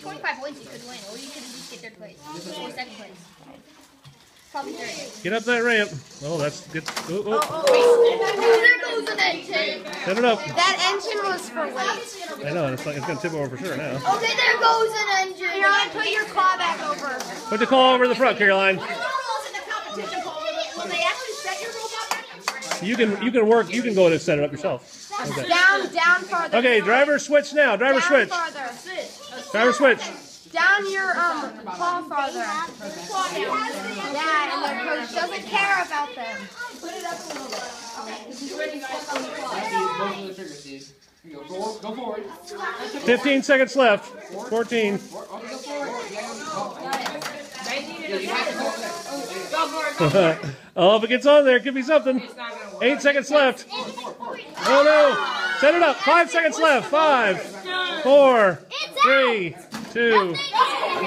25 points, you could win, or you could at least get third place or second place. Probably third. Get up that ramp. Oh, that's good. There goes an engine. Set it up. That engine was for weight. I know, it's going to tip over for sure now. Okay, there goes an engine. You're going to put your claw back over. Put the claw over the front, Caroline. You can work. You can go and set it up yourself. Okay. Down farther. Okay, driver switch now. Driver down switch. Farther. Driver switch. Down your claw farther. Yeah, and the coach doesn't care about them. Put it up a little bit. Okay. Go forward. 15 seconds left. 14. Oh, if it gets on there, it could be something. 8 seconds left. Oh no! Set it up. 5 seconds left. 5, 4, 3, 2,